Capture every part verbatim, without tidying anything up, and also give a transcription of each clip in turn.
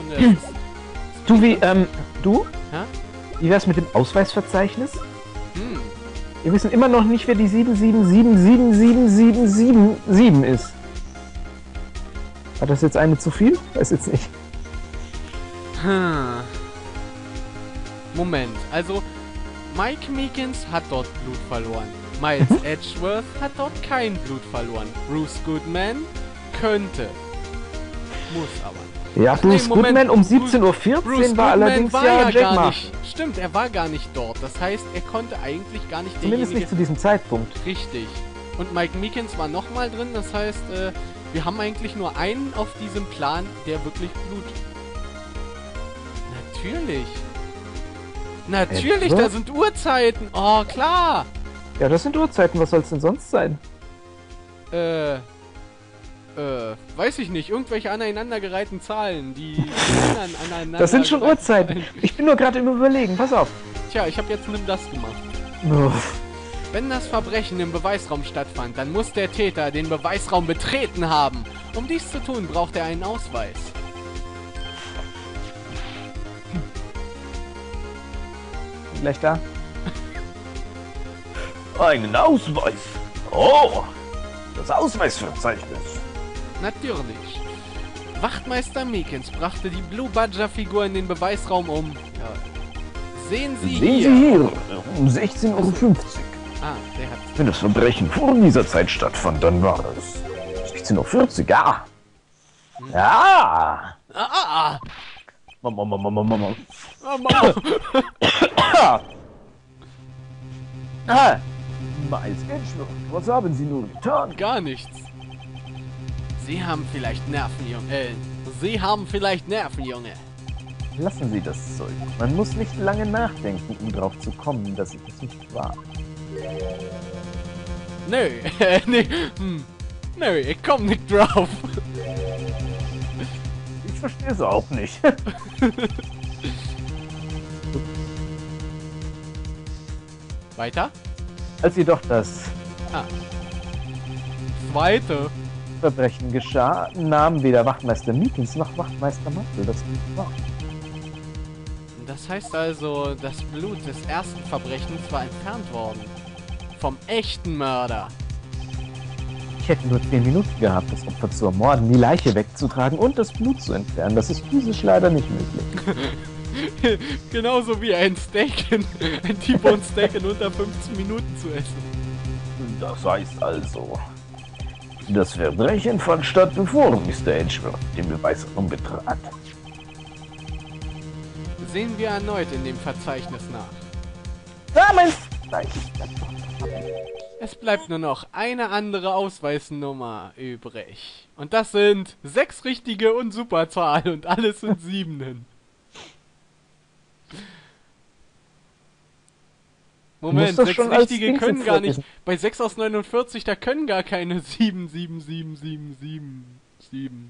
Das ist, Du, wie, ähm, du? ja? Wie wär's mit dem Ausweisverzeichnis? Hm. Wir wissen immer noch nicht, wer die sieben sieben sieben sieben sieben sieben sieben sieben ist. War das jetzt eine zu viel? Weiß jetzt nicht. Hm. Moment, also Mike Meekins hat dort Blut verloren. Miles Edgeworth hat dort kein Blut verloren. Bruce Goodman könnte. Muss aber nicht. Ja, Ach, nee, Bruce Moment, Goodman um Bruce- siebzehn Uhr vierzehn Bruce war Goodman allerdings war ja ja Jack gar Marshall. nicht. Stimmt, er war gar nicht dort. Das heißt, er konnte eigentlich gar nicht Zumindest derjenige... nicht zu diesem Zeitpunkt. Richtig. Und Mike Meekins war nochmal drin. Das heißt, äh, wir haben eigentlich nur einen auf diesem Plan, der wirklich Blut... Natürlich. Natürlich, Etwa? da sind Uhrzeiten. Oh, klar. Ja, das sind Uhrzeiten. Was soll's denn sonst sein? Äh, äh, weiß ich nicht. Irgendwelche aneinandergereihten Zahlen, die an- aneinander... Das sind schon Uhrzeiten. Ich bin nur gerade im Überlegen. Pass auf. Tja, ich habe jetzt nimm das gemacht. Uff. Wenn das Verbrechen im Beweisraum stattfand, dann muss der Täter den Beweisraum betreten haben. Um dies zu tun, braucht er einen Ausweis. Gleich da. Einen Ausweis. Oh, das Ausweisverzeichnis. Natürlich. Wachtmeister Meekins brachte die Blue Badger-Figur in den Beweisraum um. Ja. Sehen Sie Sehen hier. Sie hier, um sechzehn Uhr fünfzig. Ah, der hat... Wenn das Verbrechen vor dieser Zeit stattfand, dann war es sechzehn Uhr vierzig. Ja. Ja. Ah, ah, Mama, Mama, Mama, Mama. ah. Mama. Ah. Miles Edgeworth, was haben Sie nur getan? Gar nichts. Sie haben vielleicht Nerven, Junge. Äh, Sie haben vielleicht Nerven, Junge. Lassen Sie das Zeug. Man muss nicht lange nachdenken, um drauf zu kommen, dass ich es nicht war. Nö, äh, nee, hm. Nö, ich komm nicht drauf. Ich verstehe es auch nicht. Weiter? Als jedoch das Ah. Zweite. Verbrechen geschah, nahm weder Wachtmeister Meekins noch Wachtmeister Mantel das Blut wahr. Das heißt also, das Blut des ersten Verbrechens war entfernt worden. Vom echten Mörder. Ich hätte nur zehn Minuten gehabt, das Opfer zu ermorden, die Leiche wegzutragen und das Blut zu entfernen. Das ist physisch leider nicht möglich. Genauso wie ein Steak, in, ein T-Bone Steak in unter fünfzehn Minuten zu essen. Das heißt also, das Verbrechen fand statt, bevor Mister Edgeworth den Beweisraum betrat. Sehen wir erneut in dem Verzeichnis nach. Da, mein... Es bleibt nur noch eine andere Ausweisnummer übrig. Und das sind sechs richtige und Superzahl und alles sind Siebenen. Moment, das sechs schon als richtige Dings können jetzt gar nicht. vorlesen. Bei sechs aus neunundvierzig, da können gar keine sieben, sieben, sieben, sieben, sieben, sieben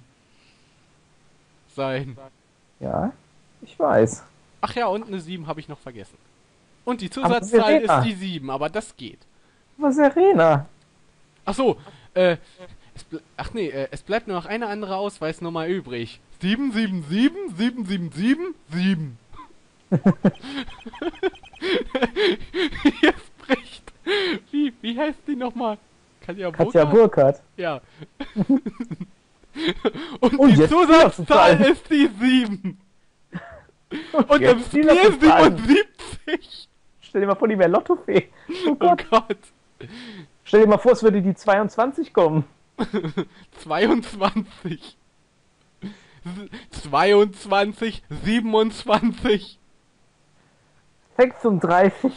sein. Ja, ich weiß. Ach ja, und eine sieben habe ich noch vergessen. Und die Aber Zusatzzahl Verena. ist die sieben, aber das geht. Was, Serena? Ach so, äh, es ble- ach nee, äh, es bleibt nur noch eine andere Ausweisnummer übrig. sieben sieben sieben, sieben sieben sieben, sieben. Hier spricht. Wie, wie heißt die nochmal? Katja Burkhardt? Katja Burkhardt. Ja. Und, Und die jetzt Zusatzzahl Zusatzzahl. ist die sieben. Und im jetzt Spiel die Lottozahlen. siebenundsiebzig. Stell dir mal vor, die wäre Lottofee. Oh Oh Gott. Gott. Stell dir mal vor, es würde die zweiundzwanzig kommen. zweiundzwanzig. S- zweiundzwanzig, siebenundzwanzig. sechsunddreißig.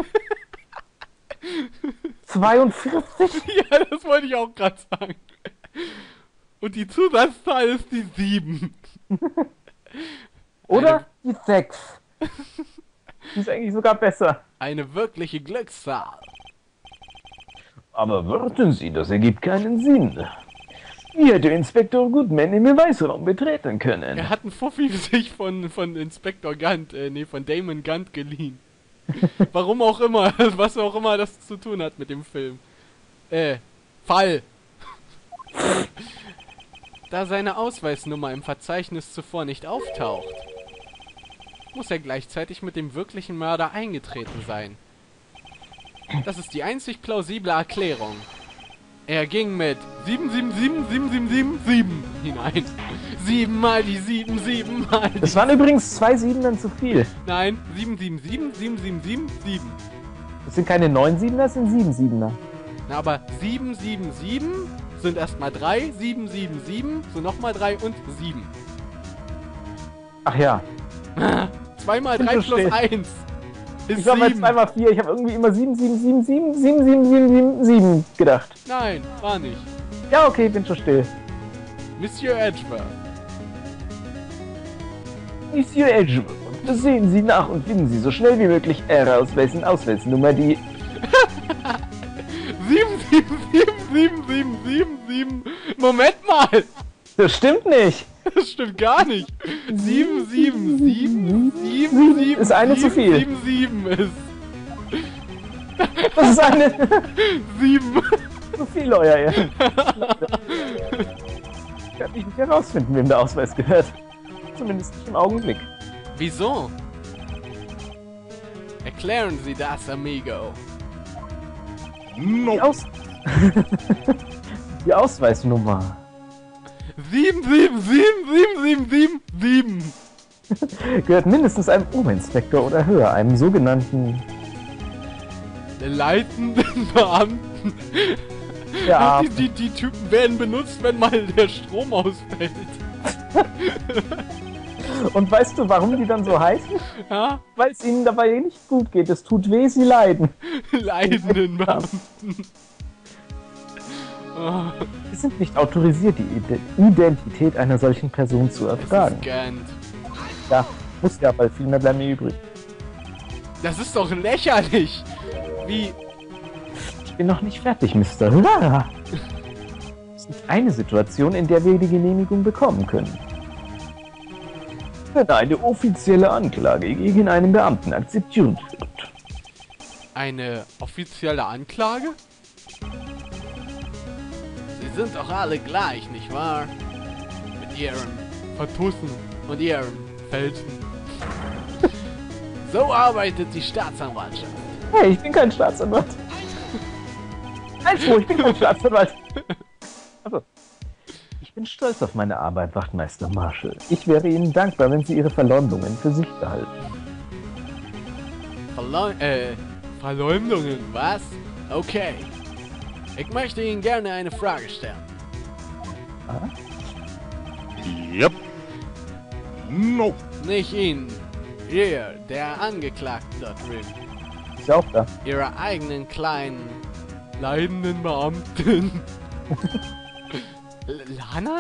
zweiundvierzig. Ja, das wollte ich auch gerade sagen. Und die Zusatzzahl ist die sieben. Oder die sechs. Die ist eigentlich sogar besser. Eine wirkliche Glückszahl. Aber warten Sie, das ergibt keinen Sinn. Wie hätte Inspektor Goodman den Beweisraum betreten können? Er hat einen Fuffi sich von, von Inspektor Gunt, äh, nee, von Damon Gunt geliehen. Warum auch immer, was auch immer das zu tun hat mit dem Film. Äh, Fall. Da seine Ausweisnummer im Verzeichnis zuvor nicht auftaucht, muss er gleichzeitig mit dem wirklichen Mörder eingetreten sein. Das ist die einzig plausible Erklärung. Er ging mit sieben sieben sieben sieben sieben sieben sieben hinein. sieben mal die sieben, sieben mal die... Das waren übrigens zwei Siebener zu viel. Nein, sieben sieben sieben, sieben sieben sieben, sieben. Das sind keine neun Siebener, das sind sieben Siebener. Na, aber sieben sieben sieben sind erstmal drei, sieben sieben sieben sind nochmal drei und sieben. Ach ja. zwei mal Bin drei so plus still. eins ist Ich war bei sieben. zwei mal vier, ich habe irgendwie immer sieben sieben sieben sieben sieben sieben sieben sieben sieben gedacht. Nein, war nicht. Ja, okay, bin schon still. Monsieur Edgeworth. Monsieur Edgeworth, sehen Sie nach und finden Sie so schnell wie möglich heraus, wessen Ausweisnummer die... sieben sieben sieben sieben sieben sieben sieben. Moment mal! Das stimmt nicht! Das stimmt gar nicht. sieben sieben sieben sieben sieben Ist eine zu viel. sieben sieben ist Das ist eine... sieben. zu viel, euer Ehren. Ich kann nicht herausfinden, wem der Ausweis gehört. Zumindest nicht im Augenblick. Wieso? Erklären Sie das, amigo. Die, Aus die Ausweisnummer sieben sieben sieben sieben sieben sieben sieben. gehört mindestens einem Ober-Inspektor oder höher, einem sogenannten... Leitenden Beamten. Ja, Die, die, die Typen werden benutzt, wenn mal der Strom ausfällt. und weißt du, warum die dann so heißen? Ja? Weil es ihnen dabei nicht gut geht. Es tut weh, sie leiden. Leitenden Beamten. Oh, Sie sind nicht autorisiert, die Ide- Identität einer solchen Person zu erfragen. scannt. Ja, muss ja, weil viel mehr bleiben mir übrig. Das ist doch lächerlich. Wie... Ich bin noch nicht fertig, Mister Lara. Es gibt eine Situation, in der wir die Genehmigung bekommen können. Wenn eine offizielle Anklage gegen einen Beamten akzeptiert wird. Eine offizielle Anklage? Sie sind doch alle gleich, nicht wahr? Mit ihrem Vertussen und ihrem Fälschen. So arbeitet die Staatsanwaltschaft. Hey, ich bin kein Staatsanwalt. Also, ich bin kein Staatsanwalt. Also, ich bin stolz auf meine Arbeit, Wachtmeister Marshall. Ich wäre Ihnen dankbar, wenn Sie Ihre Verleumdungen für sich behalten. Verleum... äh... Verleumdungen, was? Okay. Ich möchte Ihnen gerne eine Frage stellen. Ah? Yep. No. Nicht Ihnen. Ihr, der Angeklagte dort drüben. Ist ja auch da. Ihrer eigenen kleinen... leidenden Beamten. L- Lana?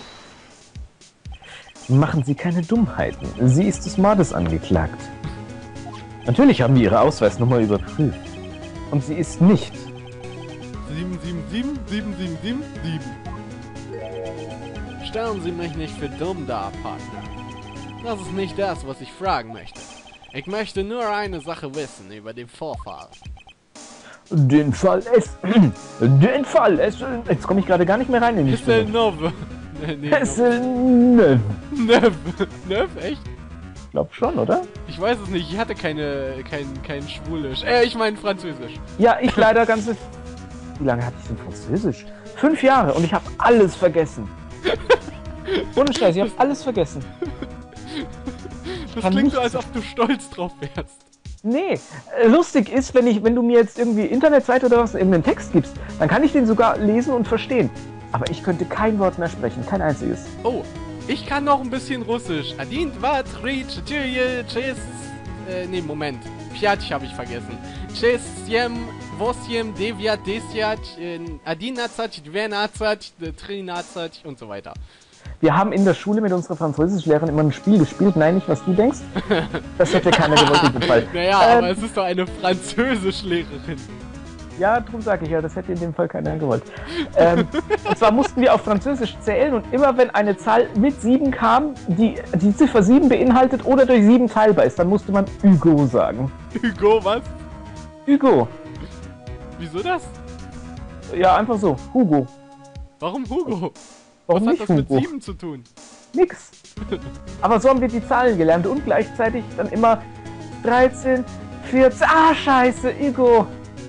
Machen Sie keine Dummheiten. Sie ist des Mordes angeklagt. Natürlich haben wir Ihre Ausweisnummer überprüft. Und sie ist nicht. sieben sieben sieben sieben sieben sieben sieben. Stellen Sie mich nicht für dumm dar, Partner. Das ist nicht das, was ich fragen möchte. Ich möchte nur eine Sache wissen über den Vorfall. Den Fall es... Den Fall es... Jetzt komme ich gerade gar nicht mehr rein in die Ist der Stimme. Nove? Nee, nee, Es... Neuf. Neuf. Neuf, echt? Ich glaube schon, oder? Ich weiß es nicht, ich hatte keine, kein, kein Schwulisch. Äh, ich meine Französisch. Ja, ich leider ganze... Wie lange hatte ich denn Französisch? Fünf Jahre und ich habe alles vergessen. Ohne Scheiß, ich habe alles vergessen. Das Kann klingt so, nichts- als ob du stolz drauf wärst. Nee, äh, lustig ist, wenn ich, wenn du mir jetzt irgendwie Internetseite oder was, irgendeinen Text gibst, dann kann ich den sogar lesen und verstehen. Aber ich könnte kein Wort mehr sprechen, kein einziges. Oh, ich kann noch ein bisschen Russisch. Adin, wat, rich, tschüje, tschüss. Äh, nee, Moment. Piatsch habe ich vergessen. Tschüssjem, wosjem, deviat, desjat, adinazat, dvenazat, trinazat und so weiter. Wir haben in der Schule mit unserer Französischlehrerin immer ein Spiel gespielt. Nein, nicht, was du denkst. Das hätte keiner gewollt in dem Fall. Naja, Ähm, aber es ist doch eine Französischlehrerin. Ja, darum sage ich ja, das hätte in dem Fall keiner gewollt. Ähm, und zwar mussten wir auf Französisch zählen und immer wenn eine Zahl mit sieben kam, die die Ziffer sieben beinhaltet oder durch sieben teilbar ist, dann musste man Hugo sagen. Hugo, was? Hugo. Wieso das? Ja, einfach so. Hugo. Warum Hugo? Warum Was nicht, hat das mit Hugo? sieben zu tun? Nix. Aber so haben wir die Zahlen gelernt und gleichzeitig dann immer dreizehn, vierzehn. Ah, scheiße, Igo.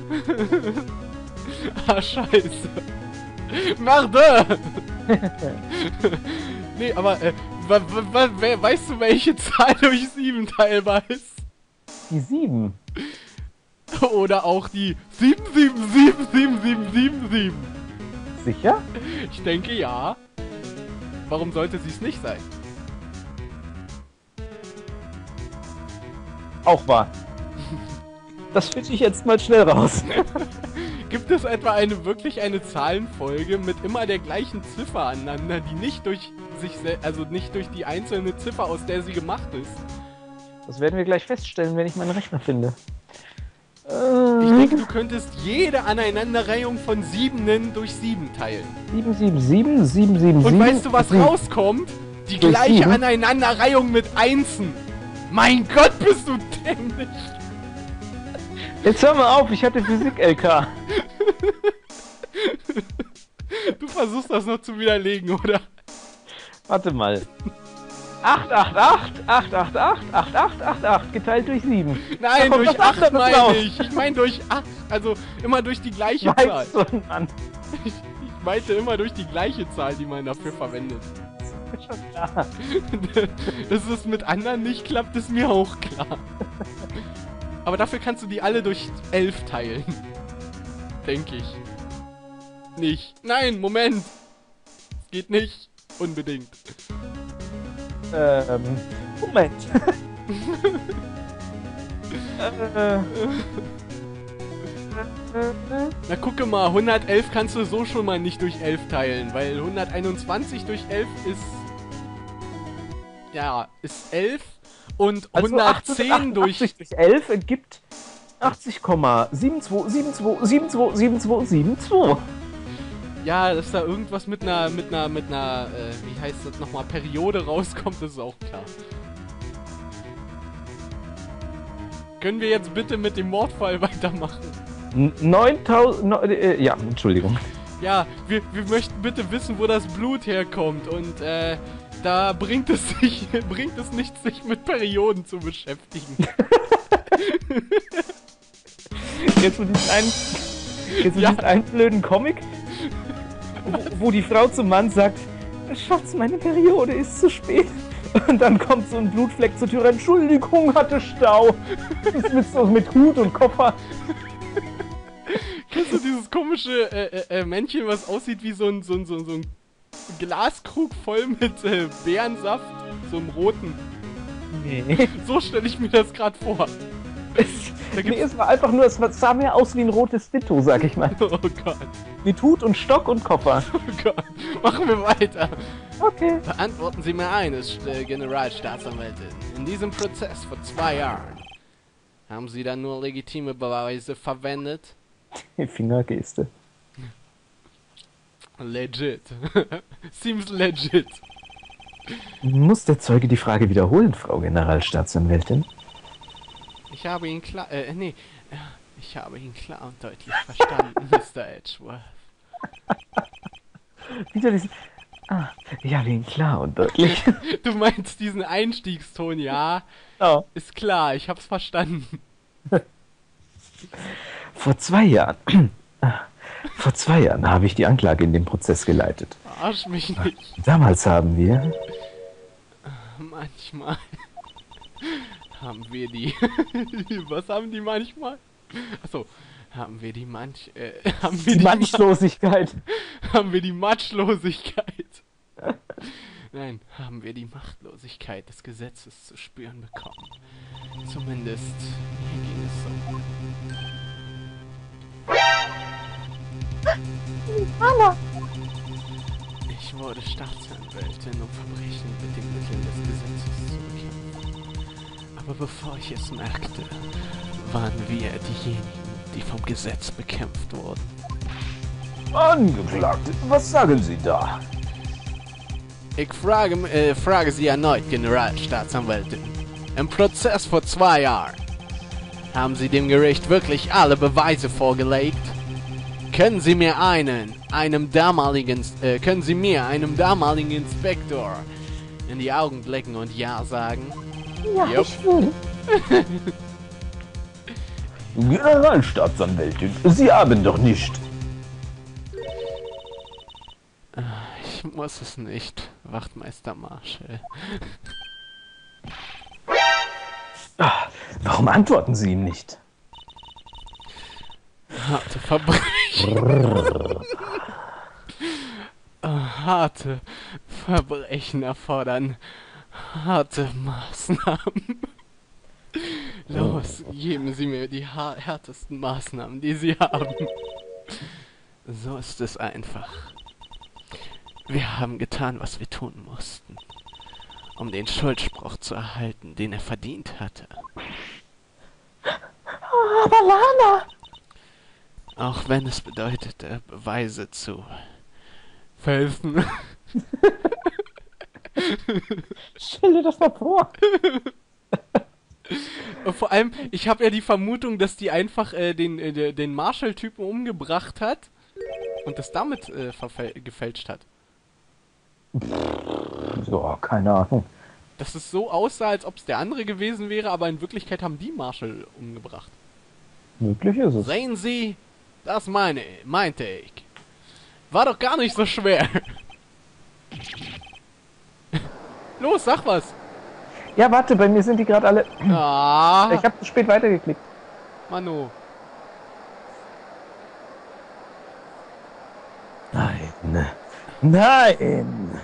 Ah, scheiße. Merde! Nee, aber, äh, wa, wa, wa, wer, weißt du, welche Zahl durch sieben teilbar ist? Die sieben. Oder auch die sieben sieben sieben sieben sieben sieben sieben. Sicher? Ich denke ja. Warum sollte sie es nicht sein? Auch wahr. Das finde ich jetzt mal schnell raus. Gibt es etwa eine wirklich eine Zahlenfolge mit immer der gleichen Ziffer aneinander, die nicht durch sich sel- also nicht durch die einzelne Ziffer, aus der sie gemacht ist? Das werden wir gleich feststellen, wenn ich meinen Rechner finde. Ich denke, du könntest jede Aneinanderreihung von Siebenen durch sieben teilen. sieben sieben sieben, sieben sieben Und sieben. weißt du, was rauskommt? Die Durch gleiche sieben? Aneinanderreihung mit Einsen. Mein Gott, bist du dämlich. Jetzt hör mal auf, ich hatte Physik-L K. Du versuchst das noch zu widerlegen, oder? Warte mal. acht acht acht, acht acht acht, acht acht acht acht geteilt durch sieben. Nein, Da kommt durch was acht anderes meine raus. ich. Ich meine durch acht. Also immer durch die gleiche Zahl. Weißt du, Mann. Ich, ich meinte immer durch die gleiche Zahl, die man dafür verwendet. Ist schon klar. Dass es mit anderen nicht klappt, ist mir auch klar. Aber dafür kannst du die alle durch elf teilen. Denke ich. Nicht. Nein, Moment. Geht nicht. Unbedingt. Ähm, Moment. äh, äh, Na gucke mal, hundertelf kannst du so schon mal nicht durch elf teilen, weil hunderteinundzwanzig durch elf ist... Ja, ist elf und also hundertzehn durch... achtzig durch elf ergibt achtzig Komma sieben zwei sieben zwei sieben zwei sieben zwei sieben zwei. Ja, dass da irgendwas mit einer, mit einer, mit einer, äh, wie heißt das nochmal, Periode rauskommt, das ist auch klar. Können wir jetzt bitte mit dem Mordfall weitermachen? neuntausend... No, äh, ja, Entschuldigung. Ja, wir, wir möchten bitte wissen, wo das Blut herkommt und, äh, da bringt es sich, bringt es nichts, sich mit Perioden zu beschäftigen. Jetzt mit diesem einen, jetzt mit Ja. diesem einen blöden Comic, wo, wo die Frau zum Mann sagt, Schatz, meine Periode ist zu spät. Und dann kommt so ein Blutfleck zur Tür, Entschuldigung, hatte Stau. Das mit, so, mit Hut und Koffer. Kennst du dieses komische äh, äh, äh, Männchen, was aussieht wie so ein, so ein, so ein, so ein Glaskrug voll mit äh, Beerensaft? So einem roten. Nee. So stelle ich mir das gerade vor. Es, Da nee, gibt's... es war einfach nur, es sah mehr aus wie ein rotes Ditto, sag ich mal. Oh Gott, Mit Hut und Stock und Koffer. oh Gott. Machen wir weiter. Okay. Beantworten Sie mir eines, äh, Generalstaatsanwältin. In diesem Prozess vor zwei Jahren haben Sie dann nur legitime Beweise verwendet? Die Fingergeste. Legit. Seems legit. Muss der Zeuge die Frage wiederholen, Frau Generalstaatsanwältin? Ich habe ihn klar, äh, nee, ich habe ihn klar und deutlich verstanden, Mister Edgeworth. Wieder diesen... Ah, ich habe ihn klar und deutlich. Du meinst diesen Einstiegston, ja? Oh. Ist klar, ich hab's verstanden. Vor zwei Jahren... Vor zwei Jahren habe ich die Anklage in dem Prozess geleitet. Arsch mich nicht. Damals haben wir... Manchmal haben wir die... Was haben die manchmal? Achso, haben wir die manch... Äh, haben wir Die die Matschlosigkeit. Ma haben wir die Matschlosigkeit? Nein, haben wir die Machtlosigkeit des Gesetzes zu spüren bekommen. Zumindest mir ging es so. Ich wurde Staatsanwältin, um Verbrechen mit den Mitteln des Gesetzes zu bekämpfen. Aber bevor ich es merkte, waren wir diejenigen, die vom Gesetz bekämpft wurden. Angeklagte, was sagen Sie da? Ich frage, äh, frage Sie erneut, Generalstaatsanwältin. Im Prozess vor zwei Jahren haben Sie dem Gericht wirklich alle Beweise vorgelegt? Können Sie mir einen einem damaligen, äh, können Sie mir, einem damaligen Inspektor, in die Augen blicken und Ja sagen? Ja, Jupp. ich will. Generalstaatsanwältin, Sie haben doch nicht. Ich muss es nicht, Wachtmeister Marshall. Warum antworten Sie ihm nicht? Harte Verbrechen. Harte Verbrechen erfordern harte Maßnahmen. Los, geben Sie mir die ha- härtesten Maßnahmen, die Sie haben. So ist es einfach. Wir haben getan, was wir tun mussten, um den Schuldspruch zu erhalten, den er verdient hatte. Aber Lana! Auch wenn es bedeutete, Beweise zu fälschen. Stell dir das mal vor. Und vor allem, ich habe ja die Vermutung, dass die einfach äh, den, äh, den Marshall-Typen umgebracht hat und das damit äh, verfäl- gefälscht hat. So, keine Ahnung. Dass es so aussah, als ob es der andere gewesen wäre, aber in Wirklichkeit haben die Marshall umgebracht. Möglich ist es. Sehen Sie, das meine, meinte ich. War doch gar nicht so schwer. Los, sag was. Ja, warte, bei mir sind die gerade alle... Ah, Ich habe zu spät weitergeklickt. Manu. Nein. Nein.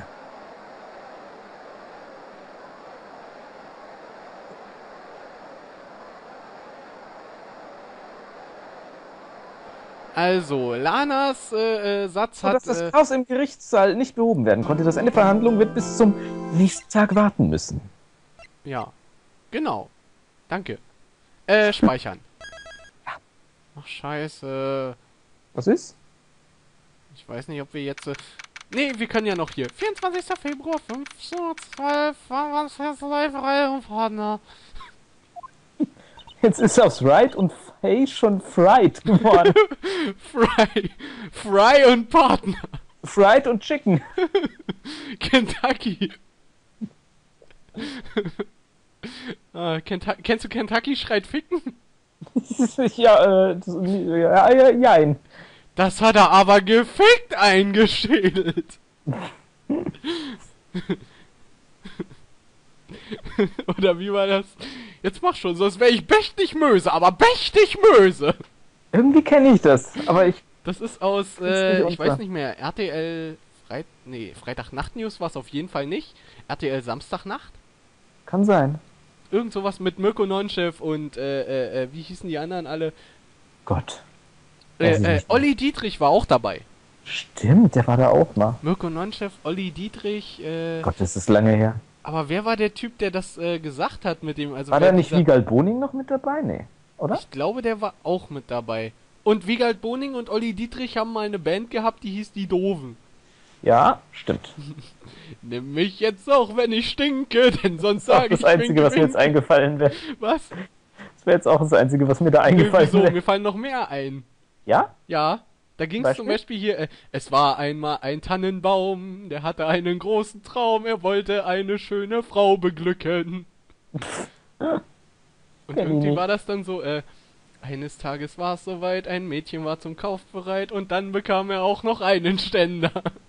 Also, Lanas äh, äh, Satz So, hat... dass das Äh, Chaos im Gerichtssaal nicht behoben werden konnte. Das Ende der Verhandlung wird bis zum nächsten Tag warten müssen. ja, genau. Danke. Äh, speichern. Ach, scheiße. Was ist? Ich weiß nicht, ob wir jetzt... Äh, nee, wir können ja noch hier. vierundzwanzigster Februar, fünfzehnhundertzwölf, war das erste Live-Reihe-Partner. Jetzt ist aus Right und Faye schon Fried geworden. Fry. Fry und Partner. Fried und Chicken. Kentucky. ah, Kentu kennst du Kentucky schreit ficken? ja, äh, das, ja, ja, jein. Das hat er aber gefickt eingeschädelt. Oder wie war das? Jetzt mach schon, sonst wäre ich mächtig Möse, aber mächtig Möse. Irgendwie kenne ich das, aber ich... Das ist aus, Das ist äh, nicht ich unser. weiß nicht mehr, R T L Freit... Nee, Freitagnacht-News war es auf jeden Fall nicht. R T L Samstagnacht? Kann sein. Irgend sowas mit Mirko Nonchef und, äh, äh, äh, wie hießen die anderen alle? Gott. Äh, Weiß ich äh, nicht. Olli Dietrich war auch dabei. Stimmt, der war da auch mal. Mirko Nonchef, Olli Dietrich, äh, Gott, das ist lange her. aber wer war der Typ, der das äh, gesagt hat mit dem, also War wer da nicht dieser- Wiegald Boning noch mit dabei? Nee. Oder? Ich glaube, der war auch mit dabei. Und Wiegald Boning und Olli Dietrich haben mal eine Band gehabt, die hieß Die Doofen. Ja, stimmt. Nimm mich jetzt auch, wenn ich stinke, denn sonst Das ist auch sage das ich Einzige, winke, was mir jetzt winke. eingefallen wäre. Was? Das wäre jetzt auch das Einzige, was mir da Nö, eingefallen wieso? wäre. Mir fallen noch mehr ein. Ja? Ja, da ging es zum Beispiel? Beispiel hier, äh, es war einmal ein Tannenbaum, der hatte einen großen Traum, er wollte eine schöne Frau beglücken. Und Kenn ich irgendwie nicht. war das dann so, äh, eines Tages war es soweit, ein Mädchen war zum Kauf bereit und dann bekam er auch noch einen Ständer.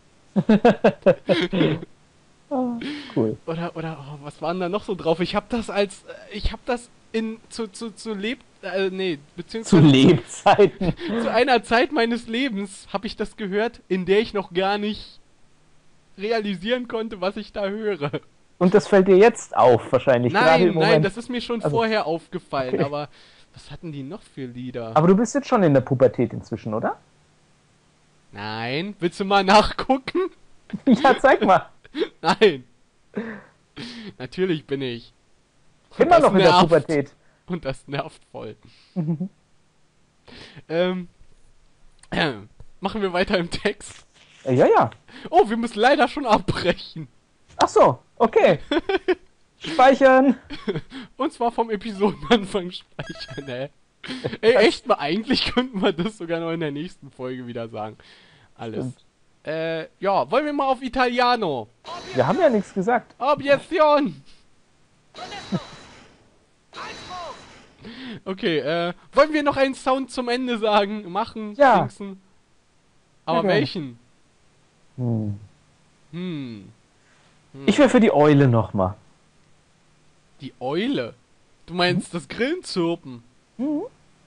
Ah, cool. Oder, oder, oh, was waren da noch so drauf? Ich hab das als, äh, ich hab das in, zu, zu, zu Leb, äh, nee, Zu beziehungsweise Lebzeiten. zu einer Zeit meines Lebens habe ich das gehört, in der ich noch gar nicht realisieren konnte, was ich da höre. Und das fällt dir jetzt auf, wahrscheinlich. gerade Nein, im nein, Moment. das ist mir schon Also, vorher aufgefallen, okay. aber was hatten die noch für Lieder? Aber du bist jetzt schon in der Pubertät inzwischen, oder? Nein, willst du mal nachgucken? Ja, zeig mal. Nein. Natürlich bin ich. Und Immer das noch in der nervt. Pubertät. Und das nervt voll. ähm, äh, machen wir weiter im Text. Äh, Ja, ja. Oh, wir müssen leider schon abbrechen. Ach so, okay. Speichern. Und zwar vom Episodenanfang speichern, ey. Ey, echt mal, eigentlich könnten wir das sogar noch in der nächsten Folge wieder sagen. Alles. Stimmt. Äh, ja, wollen wir mal auf Italiano? Wir haben ja nichts gesagt. Objection! Okay, äh, wollen wir noch einen Sound zum Ende sagen, machen, Ja. dingsen? Aber gerne. welchen? Hm. Hm, Ich wäre für die Eule nochmal. die Eule. Du meinst das Grillenzirpen? Mhm.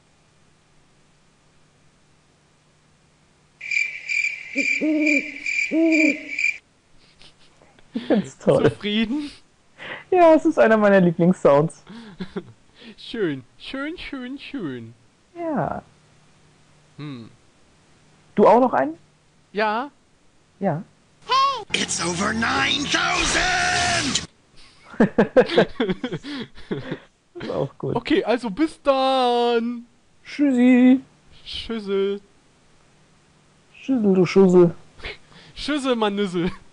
Ich find's toll. Zufrieden? Ja, es ist einer meiner Lieblingssounds. Schön, schön, schön, schön. Ja. Hm. Du auch noch einen? Ja, Ja. It's over nine thousand! Das ist auch gut. okay, also bis dann. Tschüssi. Schüssel. Schüssel, du Schussel. Schüssel, Manüssel.